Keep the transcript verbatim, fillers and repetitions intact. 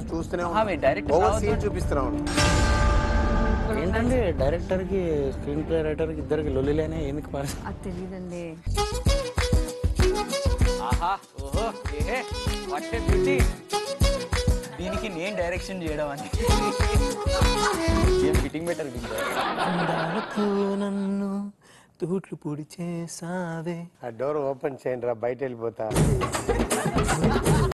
చూస్తూనే direct scene చూపిస్తున్నావు. ఏంటండి director కి స్క్రీన్ ప్లే రైటర్ కి ఇద్దరికి లొల్లిలేనే ఎందుకు పారు? అది తెలియదండి. ఆహా ఓహో ఏహే వాట్ ఏ బ్యూటీ. దీనికి నేను డైరెక్షన్ చేయడం అని ఏం ఫిట్టింగ్ బెటర్ నన్ను తూట్లు పొడి చేసావే. ఆ డోర్ ఓపెన్ చేయండి రా, బయట వెళ్ళిపోతా.